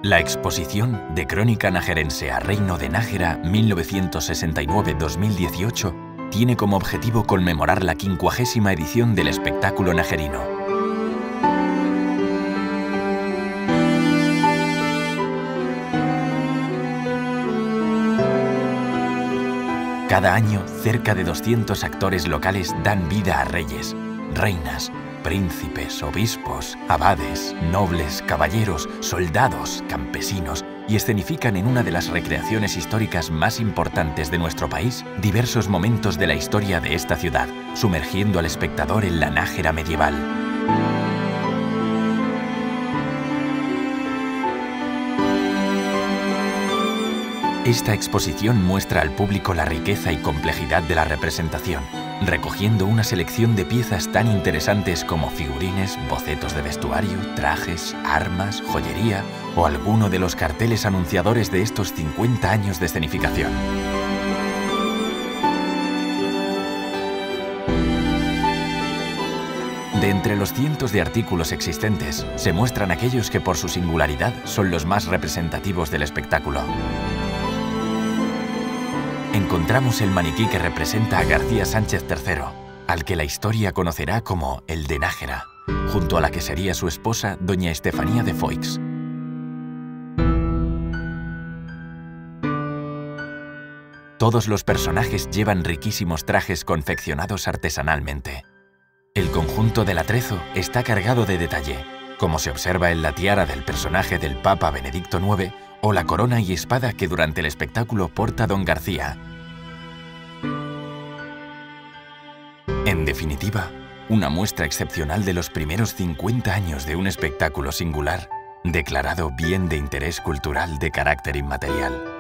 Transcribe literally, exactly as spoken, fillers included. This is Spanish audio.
La exposición de Crónica Najerense a Reino de Nájera mil novecientos sesenta y nueve a dos mil dieciocho tiene como objetivo conmemorar la quincuagésima edición del espectáculo najerino. Cada año, cerca de doscientos actores locales dan vida a reyes, reinas, príncipes, obispos, abades, nobles, caballeros, soldados, campesinos y escenifican en una de las recreaciones históricas más importantes de nuestro país diversos momentos de la historia de esta ciudad, sumergiendo al espectador en la Nájera medieval. Esta exposición muestra al público la riqueza y complejidad de la representación, recogiendo una selección de piezas tan interesantes como figurines, bocetos de vestuario, trajes, armas, joyería o alguno de los carteles anunciadores de estos cincuenta años de escenificación. De entre los cientos de artículos existentes, se muestran aquellos que por su singularidad son los más representativos del espectáculo. Encontramos el maniquí que representa a García Sánchez tercero, al que la historia conocerá como el de Nájera, junto a la que sería su esposa, doña Estefanía de Foix. Todos los personajes llevan riquísimos trajes confeccionados artesanalmente. El conjunto del atrezo está cargado de detalle, como se observa en la tiara del personaje del Papa Benedicto noveno o la corona y espada que durante el espectáculo porta don García. En definitiva, una muestra excepcional de los primeros cincuenta años de un espectáculo singular, declarado bien de interés cultural de carácter inmaterial.